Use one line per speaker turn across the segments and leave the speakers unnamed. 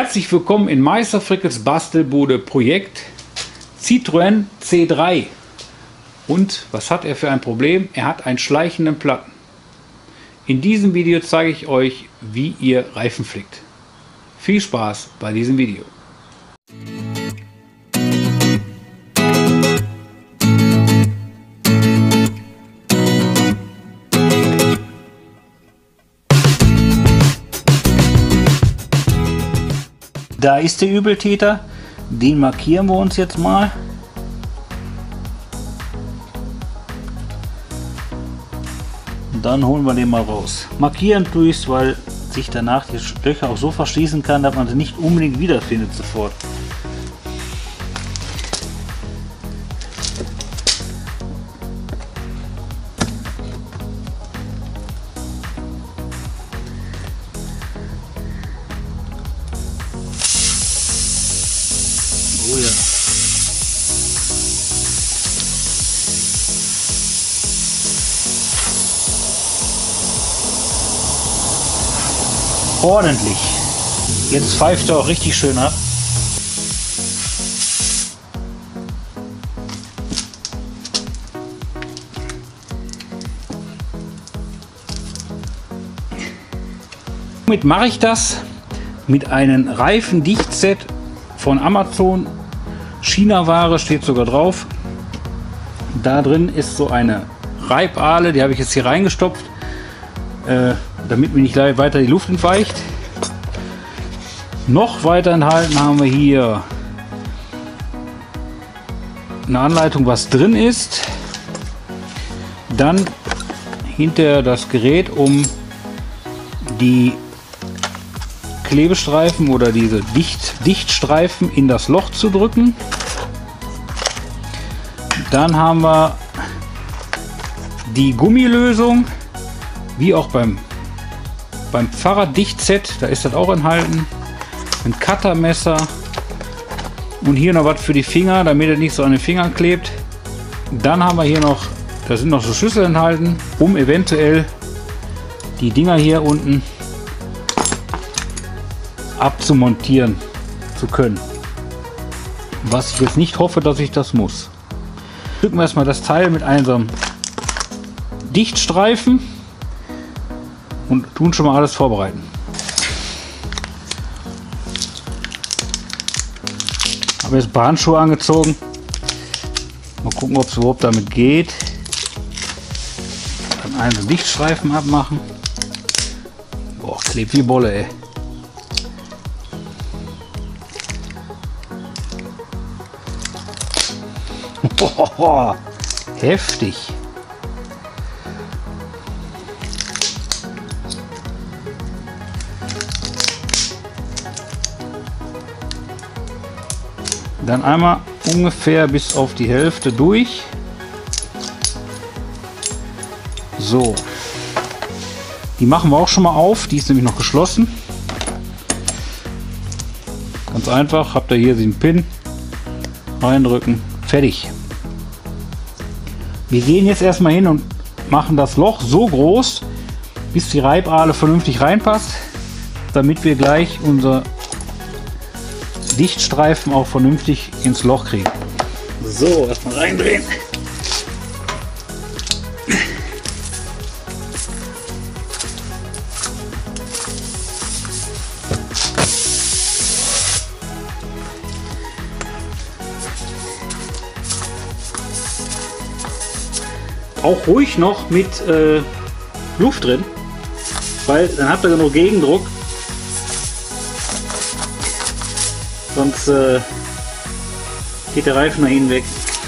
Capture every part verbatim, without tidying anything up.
Herzlich willkommen in Meister Frickels Bastelbude Projekt Citroën C drei. Und was hat er für ein Problem? Er hat einen schleichenden Platten. In diesem Video zeige ich euch, wie ihr Reifen flickt. Viel Spaß bei diesem Video. Da ist der Übeltäter, den markieren wir uns jetzt mal. Und dann holen wir den mal raus. Markieren tue ich es, weil sich danach die Löcher auch so verschließen kann, dass man sie nicht unbedingt wiederfindet sofort. Oh ja. Ordentlich. Jetzt pfeift er auch richtig schön ab. Womit mache ich das? Mit einem Reifendichtset von Amazon. China-Ware steht sogar drauf. Da drin ist so eine Reibahle, die habe ich jetzt hier reingestopft, äh, damit mir nicht weiter die Luft entweicht. Noch weiter enthalten haben wir hier eine Anleitung, was drin ist. Dann hinter das Gerät, um die Klebestreifen oder diese Dicht, Dichtstreifen in das Loch zu drücken. Dann haben wir die Gummilösung, wie auch beim, beim Fahrraddichtset, da ist das auch enthalten. Ein Cuttermesser und hier noch was für die Finger, damit er nicht so an den Fingern klebt. Dann haben wir hier noch, da sind noch so Schlüssel enthalten, um eventuell die Dinger hier unten abzumontieren zu können. Was ich jetzt nicht hoffe, dass ich das muss. Drücken wir erstmal das Teil mit einem Dichtstreifen und tun schon mal alles vorbereiten. Habe jetzt ein paar Handschuhe angezogen. Mal gucken, ob es überhaupt damit geht. Dann einen Dichtstreifen abmachen. Boah, klebt wie Bolle, ey. Boah, heftig. Dann einmal ungefähr bis auf die Hälfte durch. So. Die machen wir auch schon mal auf. Die ist nämlich noch geschlossen. Ganz einfach. Habt ihr hier den Pin. Reindrücken. Fertig. Wir gehen jetzt erstmal hin und machen das Loch so groß, bis die Reibahle vernünftig reinpasst, damit wir gleich unser Dichtstreifen auch vernünftig ins Loch kriegen. So, erstmal reindrehen. Auch ruhig noch mit äh, Luft drin, weil dann habt ihr genug Gegendruck, sonst äh, geht der Reifen nach hinten weg.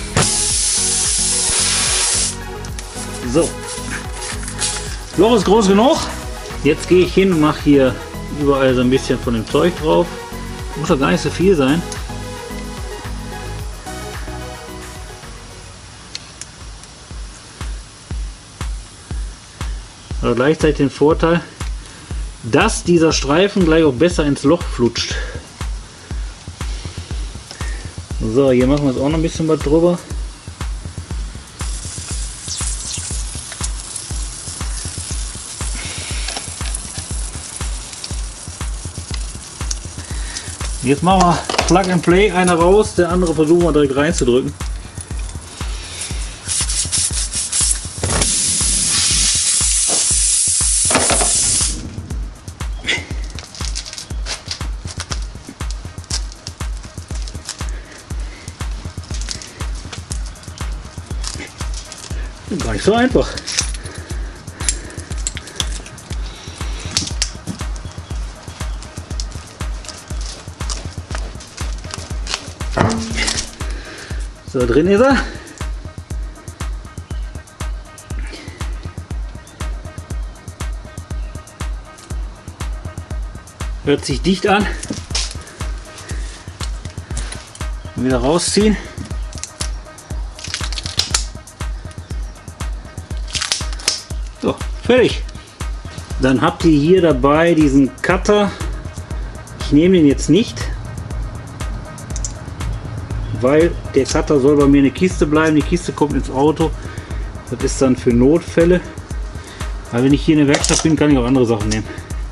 So, Loch ist groß genug. Jetzt gehe ich hin und mache hier überall so ein bisschen von dem Zeug drauf. Muss doch gar nicht so viel sein. Aber gleichzeitig den Vorteil, dass dieser Streifen gleich auch besser ins Loch flutscht. So, hier machen wir jetzt auch noch ein bisschen was drüber. Jetzt machen wir Plug and Play, einer raus, der andere versuchen wir direkt reinzudrücken. Gar nicht so einfach. So, drin ist er. Hört sich dicht an. Wieder rausziehen. So, fertig. Dann habt ihr hier dabei diesen Cutter. Ich nehme den jetzt nicht, weil der Cutter soll bei mir in der Kiste bleiben. Die Kiste kommt ins Auto. Das ist dann für Notfälle. Weil wenn ich hier in der Werkstatt bin, kann ich auch andere Sachen nehmen.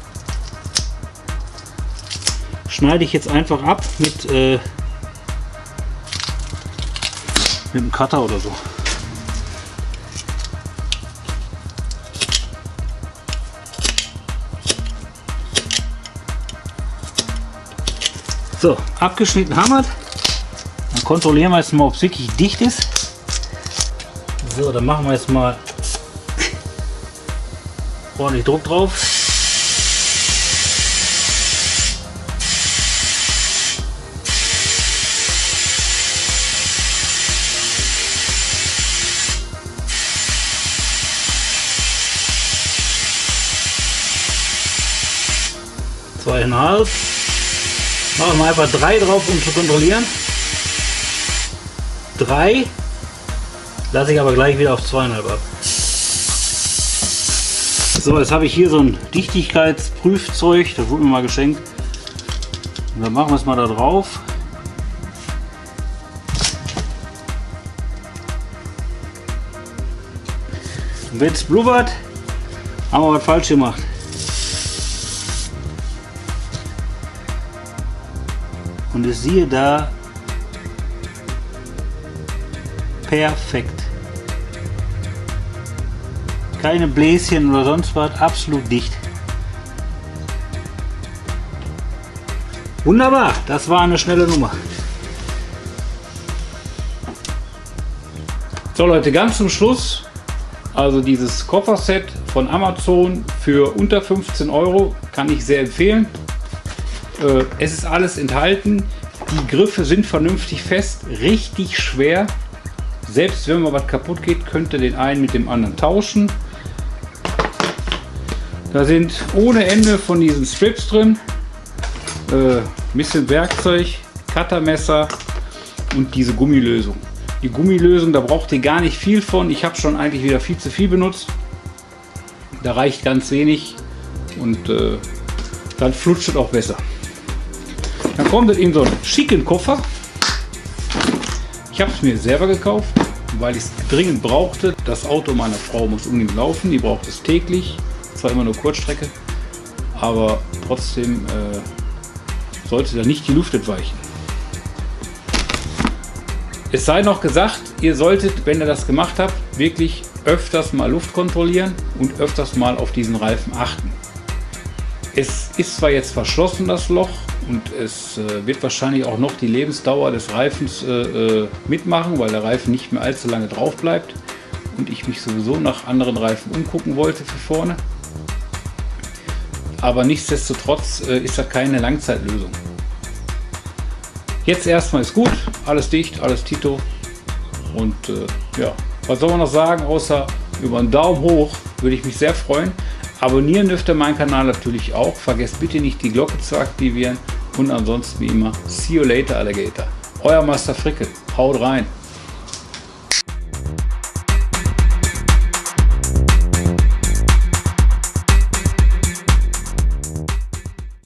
Schneide ich jetzt einfach ab mit, äh, mit dem Cutter oder so. So, abgeschnitten haben wir. Dann kontrollieren wir jetzt mal, ob es wirklich dicht ist. So, dann machen wir jetzt mal ordentlich Druck drauf. Zweieinhalb. Machen wir einfach drei drauf, um zu kontrollieren. Drei. Lasse ich aber gleich wieder auf zweieinhalb ab. So, jetzt habe ich hier so ein Dichtigkeitsprüfzeug. Das wurde mir mal geschenkt. Und dann machen wir es mal da drauf. Und wenn es blubbert, haben wir was falsch gemacht. Und ich sehe da, perfekt. Keine Bläschen oder sonst was, absolut dicht. Wunderbar, das war eine schnelle Nummer. So Leute, ganz zum Schluss, also dieses Kofferset von Amazon für unter fünfzehn Euro kann ich sehr empfehlen. Es ist alles enthalten, die Griffe sind vernünftig fest, richtig schwer. Selbst wenn mal was kaputt geht, könnt ihr den einen mit dem anderen tauschen. Da sind ohne Ende von diesen Strips drin, äh, bisschen Werkzeug, Cuttermesser und diese Gummilösung. Die Gummilösung, da braucht ihr gar nicht viel von. Ich habe schon eigentlich wieder viel zu viel benutzt. Da reicht ganz wenig und äh, dann flutscht es auch besser. Dann kommt es in so einen schicken Koffer. Ich habe es mir selber gekauft, weil ich es dringend brauchte. Das Auto meiner Frau muss unbedingt laufen, die braucht es täglich. Zwar immer nur Kurzstrecke, aber trotzdem äh, sollte da nicht die Luft entweichen. Es sei noch gesagt, ihr solltet, wenn ihr das gemacht habt, wirklich öfters mal Luft kontrollieren und öfters mal auf diesen Reifen achten. Es ist zwar jetzt verschlossen, das Loch, und es äh, wird wahrscheinlich auch noch die Lebensdauer des Reifens äh, mitmachen, weil der Reifen nicht mehr allzu lange drauf bleibt und ich mich sowieso nach anderen Reifen umgucken wollte für vorne. Aber nichtsdestotrotz äh, ist das keine Langzeitlösung. Jetzt erstmal ist gut, alles dicht, alles Tito. Und äh, ja, was soll man noch sagen, außer über einen Daumen hoch würde ich mich sehr freuen. Abonnieren dürft ihr meinen Kanal natürlich auch. Vergesst bitte nicht die Glocke zu aktivieren. Und ansonsten wie immer, see you later Alligator. Euer Master Fricke. Haut rein.